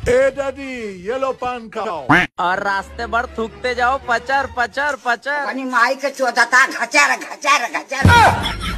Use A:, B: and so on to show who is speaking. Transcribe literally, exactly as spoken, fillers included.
A: ए daddy ये लो पान खाओ
B: और रास्ते भर थूकते जाओ पचर पचर पचर।
C: अपनी माई के चौदह घचार घचार घचार